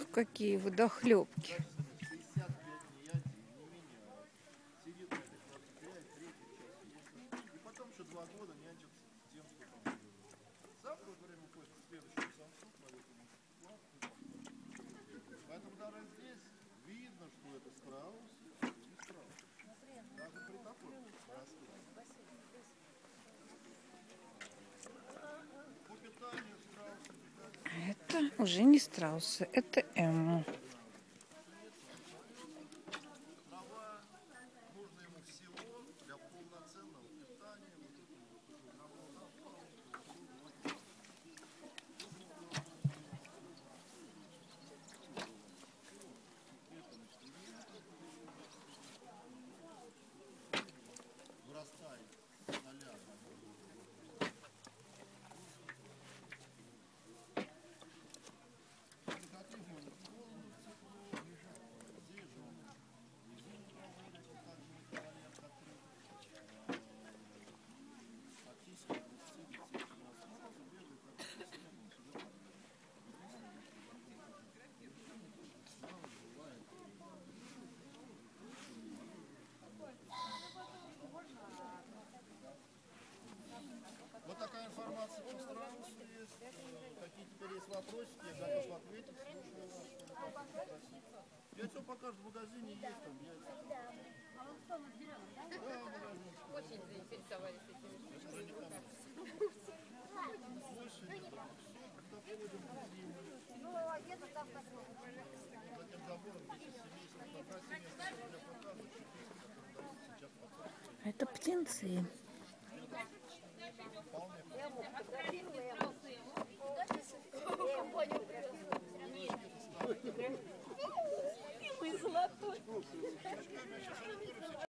какие водохлебки. Поэтому даже здесь видно, что это страус и страус. Даже при такой растении. По питанию страусы питаются. Это уже не страусы, это эму. Трава, нужно ему всего для полноценного питания. Вот этому вырастает ноля. Вот такая информация по страусу есть. Какие теперь есть вопросики, я готов ответить. Слушаю вас. Яйцо покажут в магазине, есть там яйца. А вот что мы берем, да? Да, в магазине. Очень заинтересовались этими штуками. Больше нет. Все, когда входим в магазин. Ну, где-то там такое. За тем забором 10 семейств. Пока семейство для показа, сейчас показывают. Это птенцы. Мы золотой.